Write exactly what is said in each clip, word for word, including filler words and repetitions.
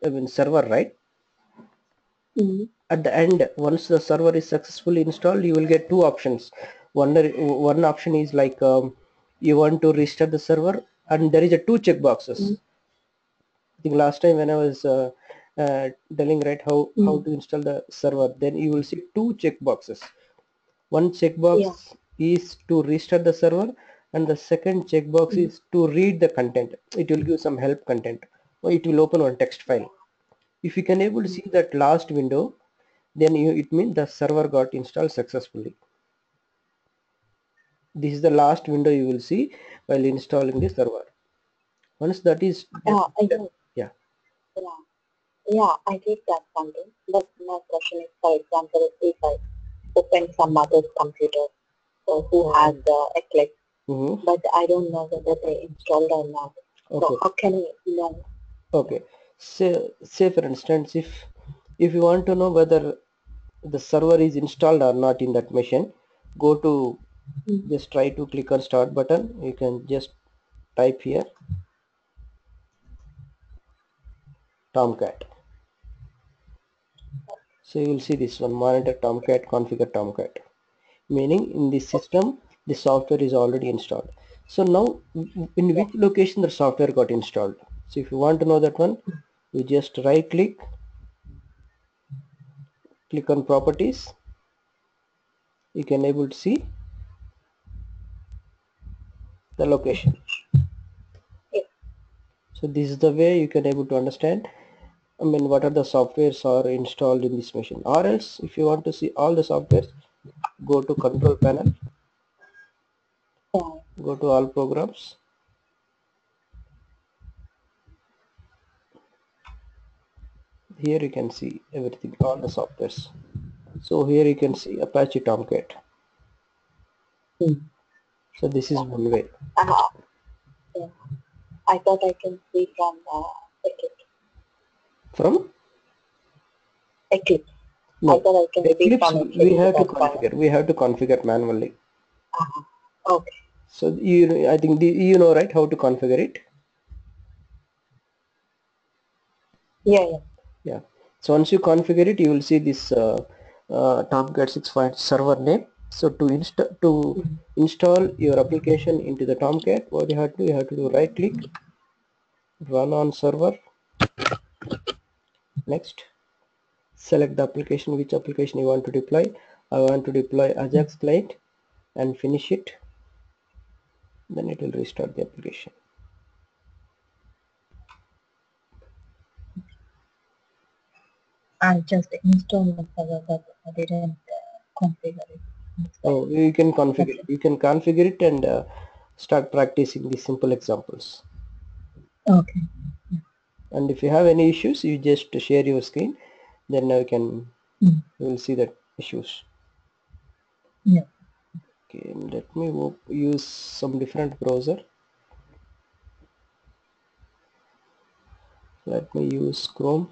I mean server, right? Mm-hmm. At the end, once the server is successfully installed, you will get two options. One one option is like um, you want to restart the server, and there is a two checkboxes. Mm-hmm. I think last time when I was uh, uh, telling right how Mm-hmm. how to install the server, then you will see two checkboxes. One checkbox Yeah. is to restart the server, and the second checkbox Mm-hmm. is to read the content. It will give some help content, or it will open one text file. If you can able to see that last window, then you, it means the server got installed successfully. This is the last window you will see while installing the server. Once that is Yeah, I done, know. yeah. Yeah. Yeah, I get that something. But my question is, for example, if I open some other computer so who has the Eclipse, Mm-hmm. but I don't know whether they installed or not. So Okay. how can I know? Okay. Say, say for instance, if if you want to know whether the server is installed or not in that machine, go to, Mm. just try to click on start button. You can just type here Tomcat. So you will see this one, monitor Tomcat, configure Tomcat, meaning in this system the software is already installed. So now in Yeah. which location the software got installed? So if you want to know that one, you just right click, click on properties. You can able to see the location. Yeah. So this is the way you can able to understand, I mean, what are the softwares are installed in this machine. Or else if you want to see all the softwares, go to control panel, Yeah. go to all programs. Here you can see everything, all the softwares. So here you can see Apache Tomcat. Mm. So this is one way. Uh, yeah. I thought I can see from uh, Eclipse. From Eclipse. I no thought I can see Eclipse, from we Eclipse. So have to that's why. configure. We have to configure manually. Uh-huh. Okay. So you, I think the, you know right how to configure it. Yeah, yeah. Yeah. So once you configure it, you will see this uh, uh, Tomcat six point server name. So to install to Mm. install your application into the Tomcat, what you have to do, you have to do right click, run on server. Next, select the application, which application you want to deploy. I want to deploy Ajax client, and finish it. Then it will restart the application. I just installed the server, but I didn't uh, configure it. That's why. Oh, you can That's configure it. it. You can configure it and uh, start practicing the simple examples. Okay. And if you have any issues, you just share your screen. Then you can Mm. you will see that issues. Yeah. Okay, let me use some different browser. Let me use Chrome.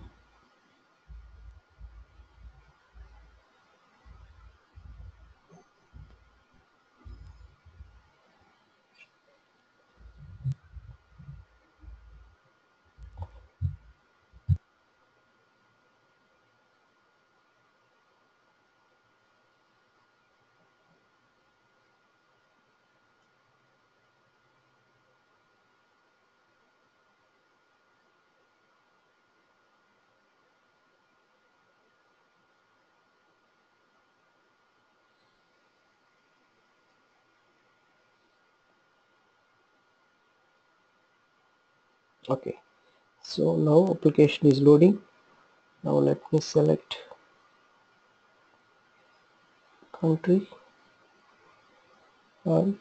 Okay, so now application is loading. Now let me select country and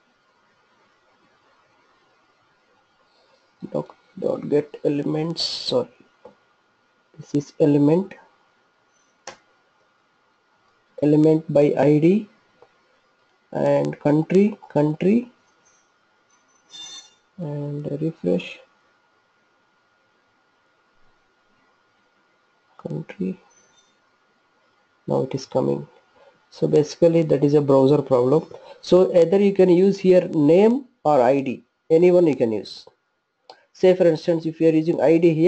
doc dot get elements. Sorry, this is element element by I D and country country and refresh country. Now it is coming. So basically that is a browser problem. So either you can use here name or I D, anyone you can use. Say for instance if you are using I D here,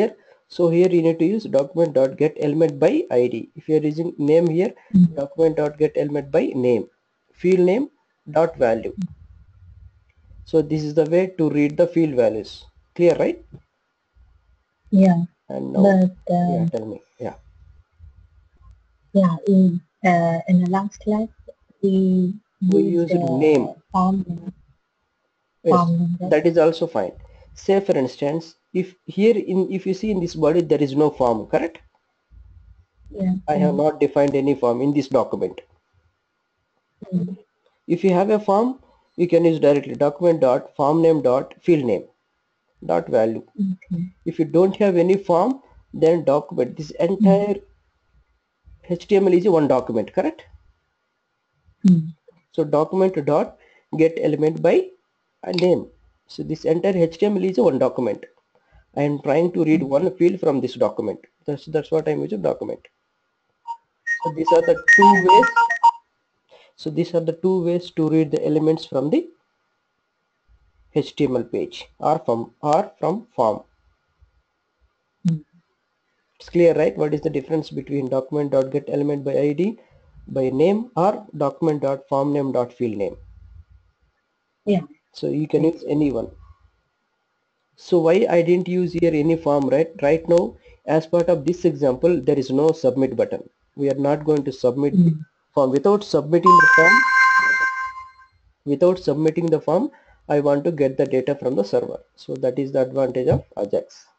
So here you need to use document dot get element by I D. If you are using name here, document dot get element by name, field name dot value. So this is the way to read the field values. Clear, right? Yeah. And now, But um, yeah, tell me. Yeah. yeah, in uh, in the last class we We used used uh, name. farm name. Yes, Farm name, right? that is also fine. Say for instance, if here in if you see in this body there is no form, correct? Yeah. I have not defined any form in this document. Mm. If you have a form, you can use directly document dot form name dot field name dot value. Okay. If you don't have any form, then document this entire H T M L is one document, correct? Mm. So document dot get element by a name. So this entire H T M L is one document. I am trying to read one field from this document. That's that's what I'm using document. So these are the two ways. So these are the two ways to read the elements from the H T M L page or from or from form. Mm. It's clear, right? What is the difference between document.get element by I D by name or document.form name dot field name? Yeah. So you can use any one. So why I didn't use here any form, right? Right now, as part of this example, there is no submit button. We are not going to submit the Mm. form. Without submitting the form, without submitting the form, I want to get the data from the server. So that is the advantage of Ajax.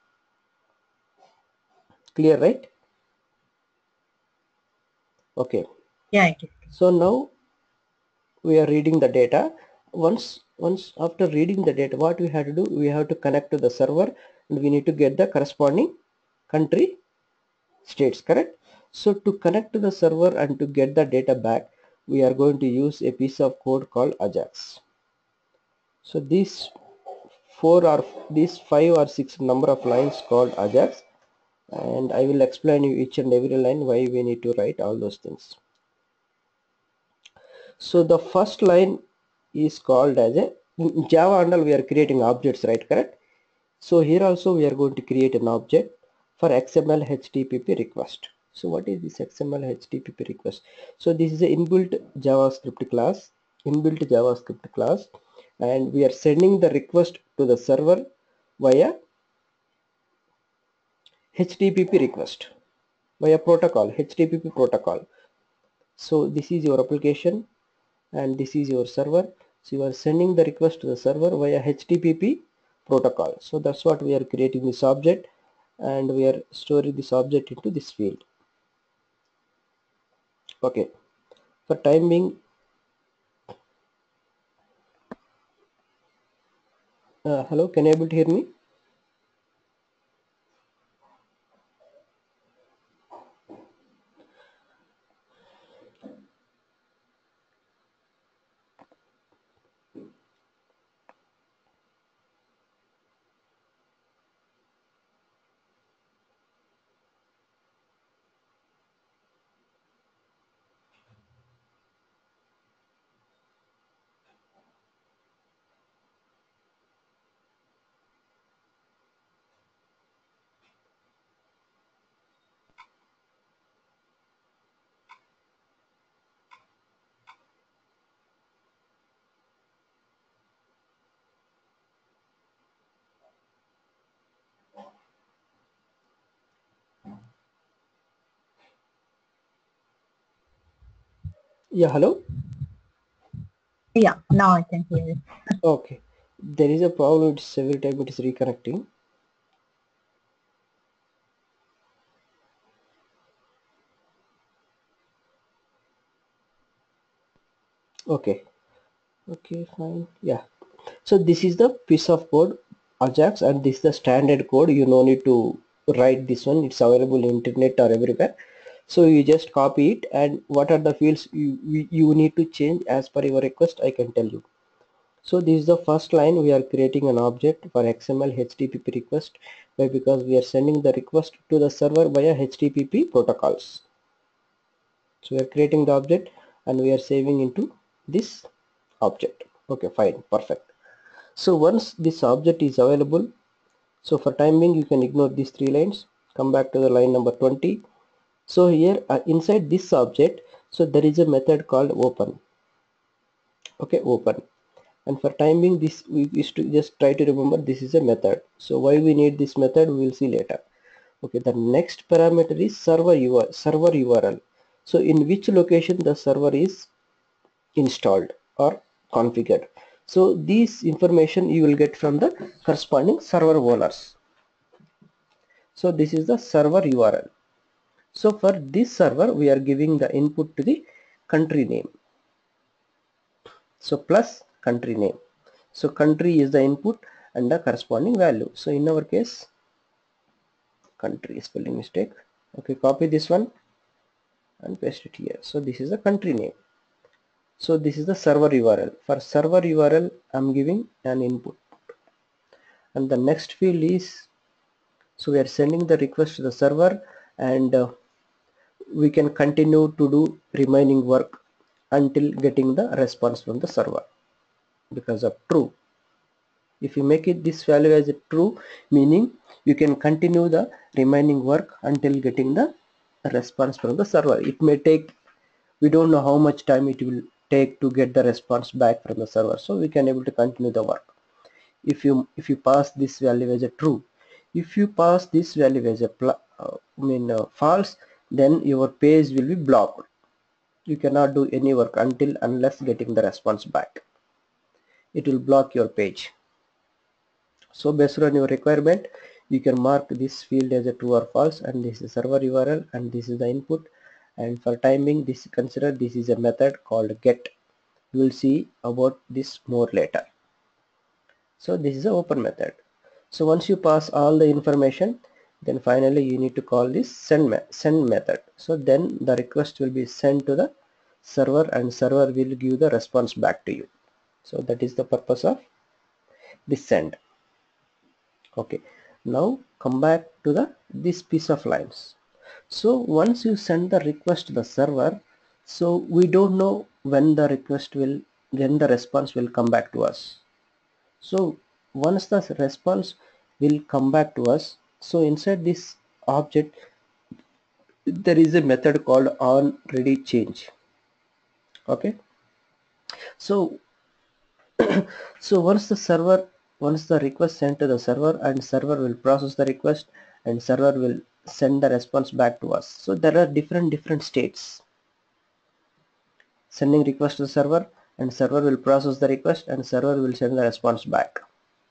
Clear, right? Okay. Yeah, it is. So now we are reading the data. Once once after reading the data, what we have to do, we have to connect to the server and we need to get the corresponding country states, correct? So to connect to the server and to get the data back, we are going to use a piece of code called Ajax. So these four or these five or six number of lines called Ajax, and I will explain you each and every line why we need to write all those things. So the first line is called as a in Java and all we are creating objects, right? Correct. So here also we are going to create an object for X M L H T T P request. So what is this X M L H T T P request? So this is an inbuilt JavaScript class, inbuilt JavaScript class, and we are sending the request to the server via H T T P request, via protocol, H T T P protocol. So this is your application and this is your server. So you are sending the request to the server via H T T P protocol. So that's what we are creating this object, and we are storing this object into this field. Okay, for time being, uh, hello, can you able to hear me? Yeah, hello. Yeah, now I can hear it. Okay, there is a problem. It's every time it is reconnecting. Okay, okay, fine. Yeah. So this is the piece of code Ajax, and this is the standard code. You no need to write this one. It's available in internet or everywhere. So you just copy it, and what are the fields you, you you need to change as per your request, I can tell you. So this is the first line. We are creating an object for X M L H T T P request. Why? Because we are sending the request to the server via H T T P protocols. So we are creating the object and we are saving into this object. Okay, fine, perfect. So once this object is available, so for time being you can ignore these three lines. come back to the line number twenty. So here uh, inside this object, so there is a method called open. Okay, open. And for time being, this we used to just try to remember this is a method. So why we need this method, we will see later. Okay, the next parameter is server U R L, server U R L. So in which location the server is installed or configured. So this information you will get from the corresponding server owners. So this is the server U R L. So for this server we are giving the input to the country name. So plus country name. So country is the input and the corresponding value. So in our case, country, spelling mistake. Okay, copy this one and paste it here. So this is the country name. So this is the server U R L. For server U R L, I'm giving an input. And the next field is, so we are sending the request to the server, and uh, we can continue to do remaining work until getting the response from the server because of true. If you make it this value as a true, meaning you can continue the remaining work until getting the response from the server. It may take, we don't know how much time it will take to get the response back from the server, so we can able to continue the work. If you if you pass this value as a true, if you pass this value as a uh, I mean uh, false, then your page will be blocked. You cannot do any work until unless getting the response back. It will block your page. So based on your requirement, you can mark this field as a true or false, and this is server U R L and this is the input. And for timing, this consider this is a method called get. You will see about this more later. So this is an open method. So once you pass all the information, then finally you need to call this send, me send method. So then the request will be sent to the server and server will give the response back to you. So that is the purpose of this send. Okay, now come back to the this piece of lines. So once you send the request to the server, so we don't know when the request will, when the response will come back to us. So once the response will come back to us, so inside this object there is a method called on ready change. Okay, so so once the server, once the request sent to the server, and server will process the request and server will send the response back to us. So there are different different states. Sending request to the server, and server will process the request and server will send the response back,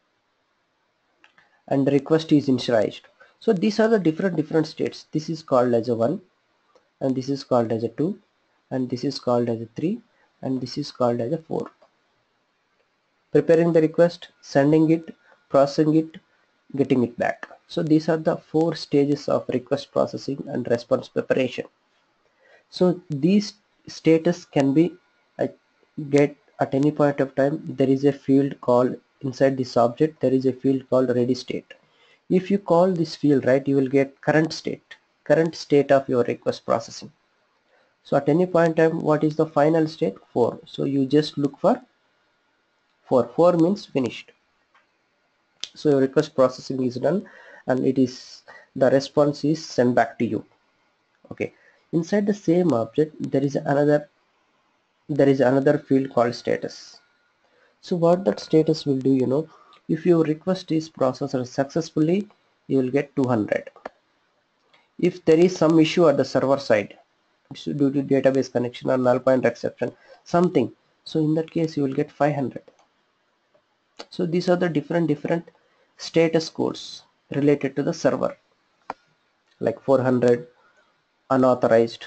and the request is initialized. So these are the different different states. This is called as a one, and this is called as a two, and this is called as a three, and this is called as a four. Preparing the request, sending it, processing it, getting it back. So these are the four stages of request processing and response preparation. So these status can be uh, get at any point of time. There is a field called inside this object, there is a field called ready state. If you call this field, right, you will get current state, current state of your request processing. So at any point in time, what is the final state? four. So you just look for four. four means finished. So your request processing is done and it is, the response is sent back to you. Okay, inside the same object there is another, there is another field called status. So what that status will do, you know, if your request is processed successfully, you will get two hundred. If there is some issue at the server side due to database connection or null pointer exception, something, so in that case you will get five hundred. So these are the different different status codes related to the server, like four hundred, unauthorized.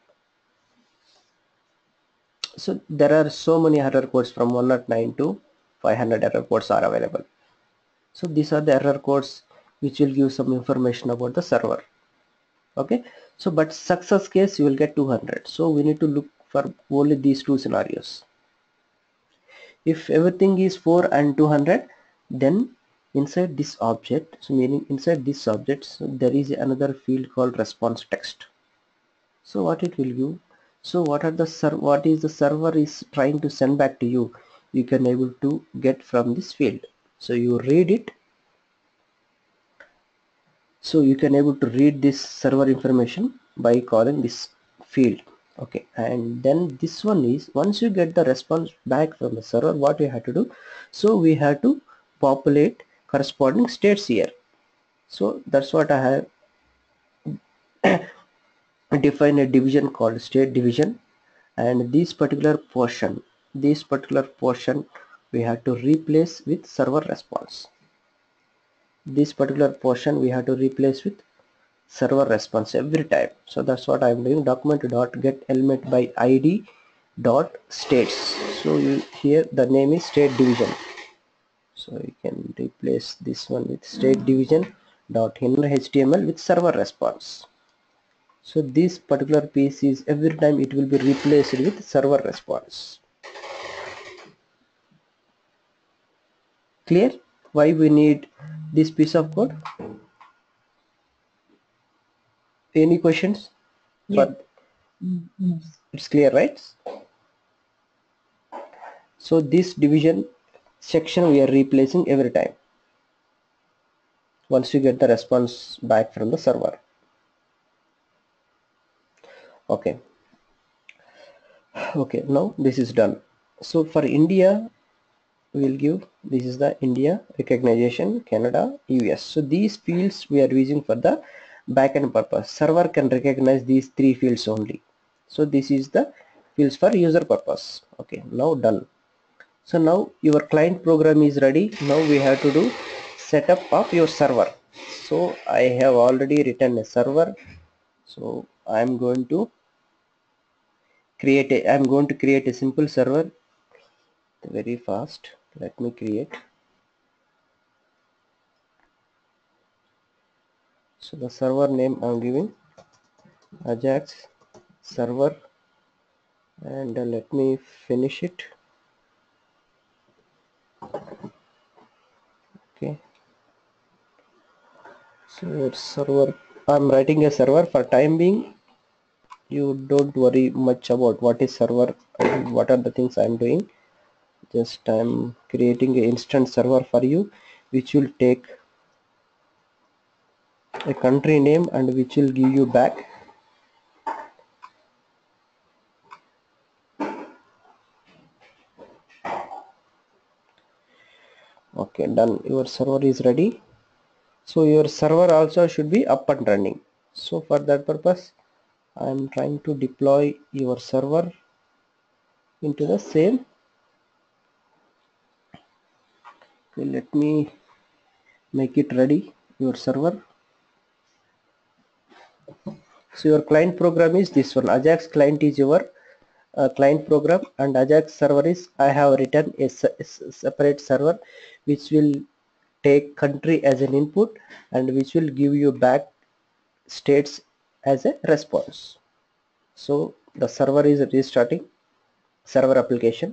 So there are so many error codes from one oh nine to five hundred error codes are available. So these are the error codes which will give some information about the server. Okay, so but success case you will get two hundred. So we need to look for only these two scenarios. If everything is four and two hundred, then inside this object, so meaning inside this object, so there is another field called response text. So what it will give, so what are the ser what is the server is trying to send back to you, you can able to get from this field. So you read it So you can able to read this server information by calling this field. Okay, and then this one is, once you get the response back from the server, what you have to do, so we have to populate corresponding states here. So that's what I have define a division called state division, and this particular portion this particular portion we have to replace with server response. This particular portion we have to replace with server response every time. So that's what I'm doing. Document dot get element by id dot states. So you, here the name is state division, so you can replace this one with state division dot inner html with server response. So this particular piece is, every time it will be replaced with server response. Clear why we need this piece of code? Any questions? Yes. For, Mm, yes. it's clear, right? So this division section we are replacing every time once you get the response back from the server. Okay. Okay, now this is done. So for India, we will give, this is the India recognition, Canada, U S. So these fields we are using for the backend purpose. Server can recognize these three fields only. So this is the fields for user purpose. Okay, now done. So now your client program is ready. Now we have to do setup of your server. So I have already written a server. So I am going to create a, I am going to create a simple server very fast. Let me create. So the server name I'm giving Ajax server, and uh, let me finish it. Okay, so server, I'm writing a server. For time being, you don't worry much about what is server and what are the things I'm doing. Just I'm creating an instant server for you, which will take a country name and which will give you back okay, done. Your server is ready. So your server also should be up and running. So for that purpose, I'm trying to deploy your server into the same. Okay, let me make it ready, your server. So your client program is this one. Ajax client is your uh, client program, and Ajax server is, I have written a, a separate server which will take country as an input and which will give you back states as a response. So the server is restarting, server application.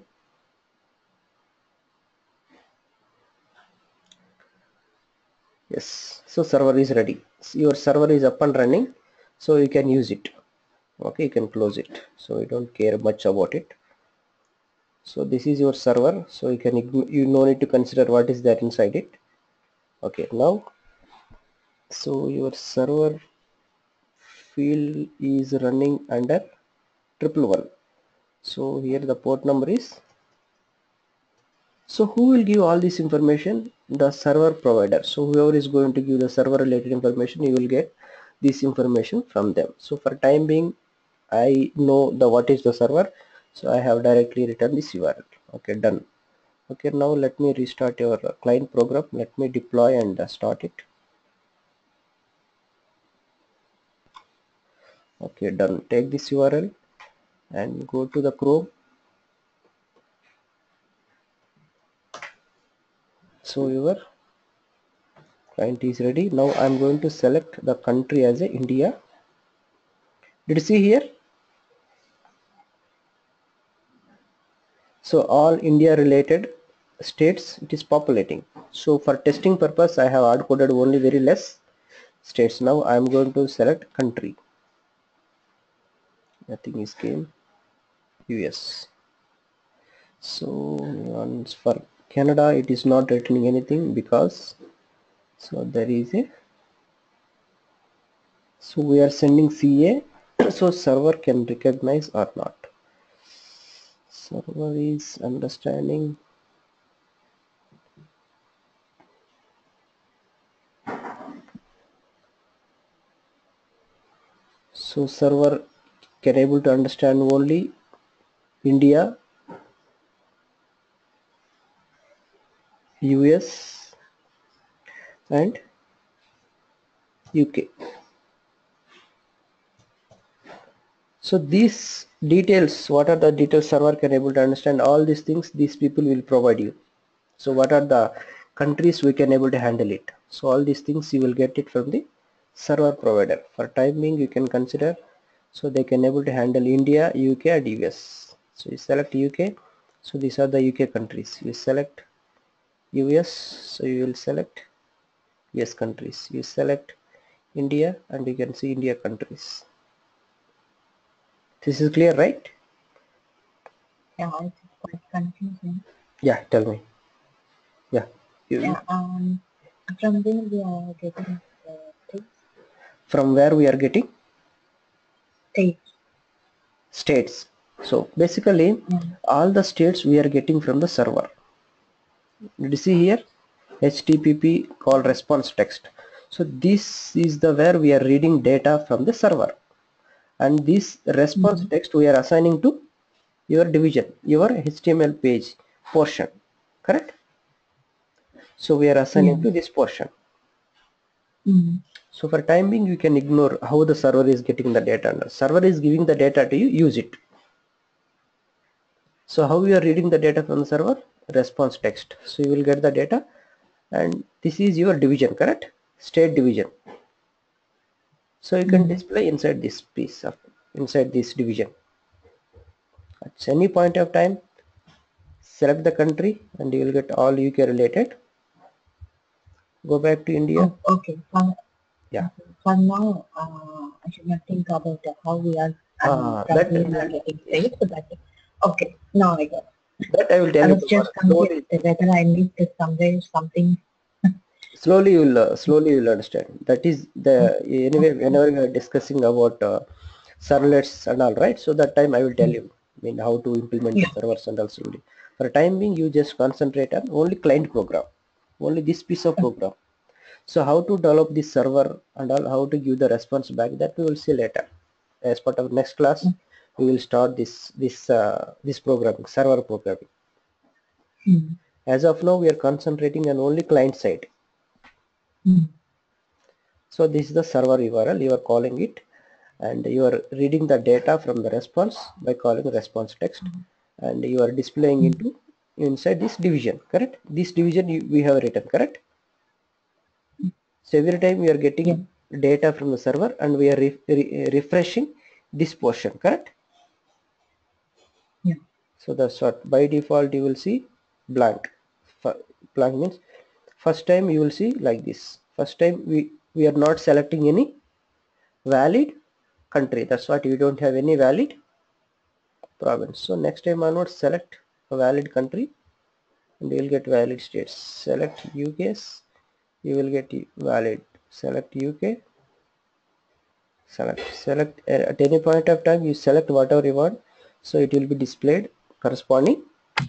Yes, so server is ready. Your server is up and running, so you can use it. Okay, you can close it, so you don't care much about it. So this is your server, so you can, you no need to consider what is there inside it. Okay, now so your server field is running under triple one. So here the port number is, so who will give all this information? The server provider. So whoever is going to give the server related information, you will get this information from them. So for time being, I know the what is the server, so I have directly written this U R L. Okay, done. Okay, now let me restart your client program. Let me deploy and uh, start it. Okay, done. Take this U R L and go to the Chrome. So your client is ready. Now I'm going to select the country as a India. Did you see here? So all India related states it is populating. So for testing purpose, I have hard coded only very less states. Now I am going to select country. Nothing is came. U S. So once for Canada, it is not returning anything because so there is a So we are sending C A, so server can recognize or not. Server is understanding. So server can able to understand only India, U S and U K. So these details, what are the details server can able to understand, all these things these people will provide you. So what are the countries we can able to handle it. So all these things you will get it from the server provider. For time being you can consider, so they can able to handle India, U K and U S. So you select U K, so these are the U K countries. You select U S, so you will select U S countries. You select India and you can see India countries. This is clear, right? Yeah, it's quite confusing. Yeah, tell me. Yeah. You, Yeah, um, from where we are getting the states? from where we are getting States. states. So basically Yeah. all the states we are getting from the server. Did you see here? H T T P call response text. So this is the where we are reading data from the server, and this response Mm-hmm. text we are assigning to your division, your H T M L page portion, correct? So we are assigning Yeah. to this portion. Mm-hmm. So for time being you can ignore how the server is getting the data. The server is giving the data to you, use it. So how we are reading the data from the server? Response text. So you will get the data, and this is your division, correct? State division. So you can Mm-hmm. display inside this piece of inside this division. At any point of time, select the country and you will get all U K related. Go back to India. Oh, okay. For, Yeah. okay. For now, uh, I should not think about uh, how we are, I mean, Uh, from that, where we are that getting states, but okay, now I get it. that I will tell I you was tomorrow. just confused Slowly, whether I missed somewhere something. slowly you will uh, slowly you will understand. That is the Oh, anyway. okay. Whenever we are discussing about uh, servlets and all, right? So that time I will tell Mm. you. I mean how to implement the Yeah. servers and also. For the time being, you just concentrate on only client program, only this piece of Okay. program. So how to develop this server and all, how to give the response back, that we will see later. As part of next class, we will start this this uh, this programming, server programming. Mm. As of now, we are concentrating on only client side. Mm. So this is the server U R L. You are calling it, and you are reading the data from the response by calling response text, and you are displaying Mm. into inside this division. Correct? This division you, we have written. Correct? So every time we are Yeah. getting data from the server and we are re re refreshing this portion, correct? Yeah. So that's what by default you will see blank. Blank means first time you will see like this. First time we, we are not selecting any valid country. That's what you don't have any valid province. So next time onwards select a valid country and you will get valid states. Select U K, you will get valid. Select U K, select select uh, at any point of time you select whatever you want, so it will be displayed corresponding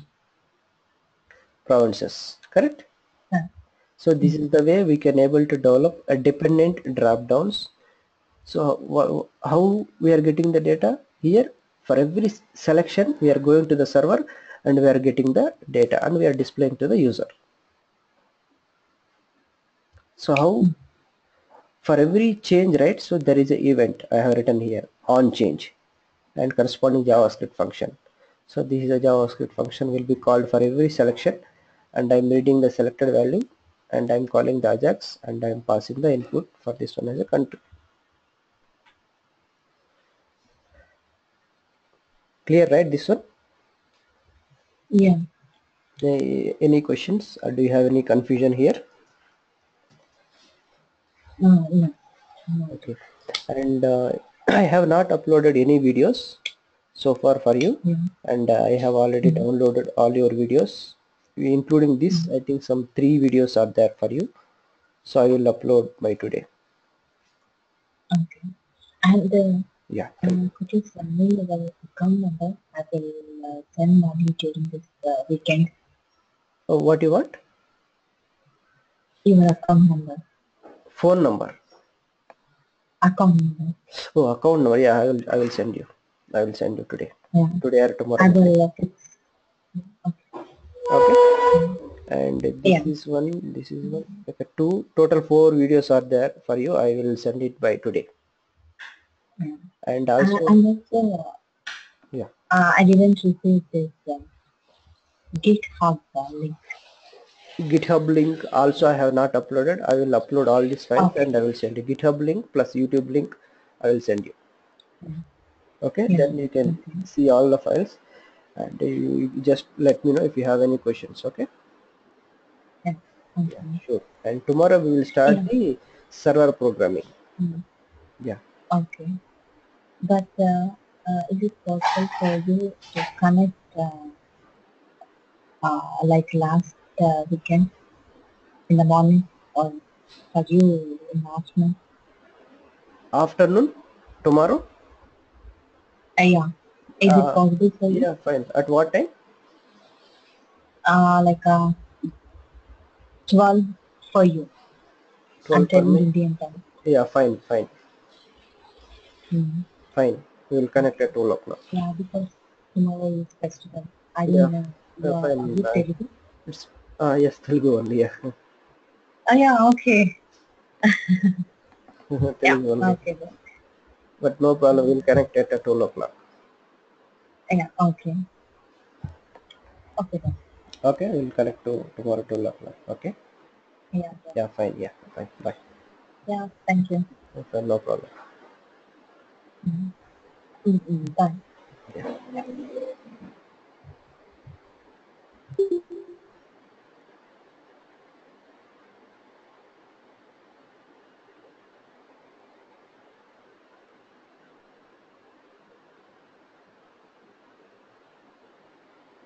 provinces, correct? Yeah. So this Mm. is the way we can able to develop a dependent drop downs. So how we are getting the data here? For every selection we are going to the server and we are getting the data and we are displaying to the user. So how? Mm. For every change, right? So there is an event I have written here on change and corresponding JavaScript function. So this is a JavaScript function will be called for every selection, and I'm reading the selected value and I'm calling the Ajax and I'm passing the input for this one as a country. Clear, right? This one. Yeah. Uh, any questions or do you have any confusion here? Uh, no. No. Okay, and uh, I have not uploaded any videos so far for you, Yeah. and uh, I have already Mm. downloaded all your videos including this. Mm. I think some three videos are there for you, so I will upload by today. Okay. And uh, Yeah. uh, could you send me your account number? I will uh, send money during this uh, weekend. Oh, what you want? Your account number. Phone number. Account number. Oh, account number. Yeah, I will. I will send you. I will send you today. Yeah. Today or tomorrow I morning. will uh, fix. Okay. Okay. Mm. And this Yeah. is one. This is one. Okay. Two total four videos are there for you. I will send it by today. Yeah. And Uh, also, and also, yeah, uh, I didn't receive this uh, GitHub uh, link. GitHub link also I have not uploaded. I will upload all these files Okay. and I will send you GitHub link plus YouTube link. I will send you. Yeah. Okay. Yeah. Then you can Okay. see all the files, and you just let me know if you have any questions. Okay. Yeah. Yeah, Okay. sure. And tomorrow we will start Yeah. the server programming. Mm. Yeah. Okay. But uh, uh, is it possible for you to connect uh, uh, like last uh, weekend in the morning or for you in the afternoon? Afternoon tomorrow. Uh, yeah. Is it Uh, possible for you? yeah, fine. At what time? Uh, like uh, twelve for you. I'm twelve for telling me. Indian time. Yeah, fine, fine, Mm. fine. We will connect Okay. at twelve o'clock. Yeah, because tomorrow is festival. I Yeah, don't know. uh, You are, are fine. you Uh, Telugu? it's uh, yes, Telugu only. Yeah, Oh, yeah, okay. Yeah, Telugu only. okay then. But no problem. We'll connect at uh, twelve o'clock. Yeah, okay. Okay then. Okay, we'll connect to tomorrow twelve o'clock. Okay. Yeah, yeah. Yeah, fine. Yeah, fine. Bye. Yeah, thank you. Okay, no problem. Mm-hmm. Mm-hmm. Bye. Yeah.